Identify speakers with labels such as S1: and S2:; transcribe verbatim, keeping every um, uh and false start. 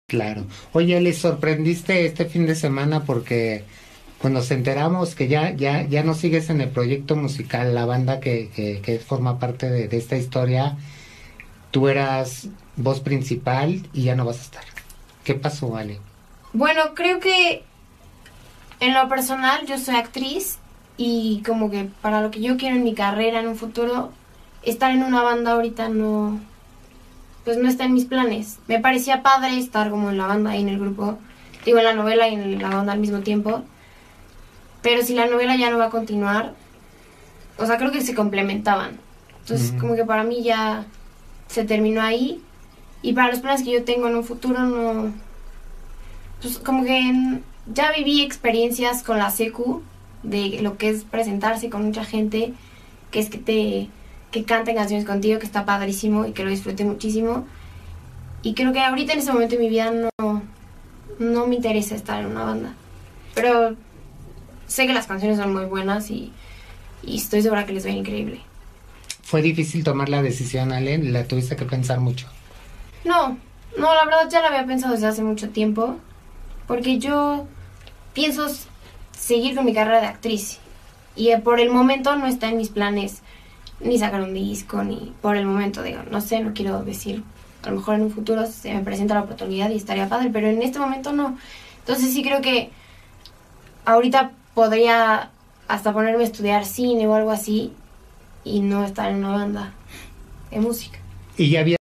S1: Claro. Oye, ¿les sorprendiste este fin de semana porque pues nos enteramos que ya ya ya no sigues en el proyecto musical, la banda que que, que forma parte de, de esta historia, tú eras voz principal y ya no vas a estar? ¿Qué pasó, Ale?
S2: Bueno, creo que en lo personal yo soy actriz y como que para lo que yo quiero en mi carrera en un futuro, estar en una banda ahorita no, pues no está en mis planes. Me parecía padre estar como en la banda y en el grupo, digo en la novela y en la banda al mismo tiempo, pero si la novela ya no va a continuar, o sea, creo que se complementaban. Entonces
S1: Mm.
S2: como que para mí ya se terminó ahí y para los planes que yo tengo en un futuro no, pues como que ya viví experiencias con la secu de lo que es presentarse con mucha gente, que es que te que canten canciones contigo, que está padrísimo y que lo disfruté muchísimo. Y creo que ahorita en este momento de mi vida no, no me interesa estar en una banda. Pero sé que las canciones son muy buenas y, y estoy segura que les va increíble.
S1: Fue difícil tomar la decisión, Ale, la tuviste que pensar mucho.
S2: No, no, la verdad ya la había pensado desde hace mucho tiempo. Porque yo pienso seguir con mi carrera de actriz. Y por el momento no está en mis planes ni sacar un disco, ni por el momento, digo, no sé, no quiero decir, a lo mejor en un futuro se me presenta la oportunidad y estaría padre, pero en este momento no. Entonces sí creo que ahorita podría hasta ponerme a estudiar cine o algo así y no estar en una banda de música.
S1: Y ya había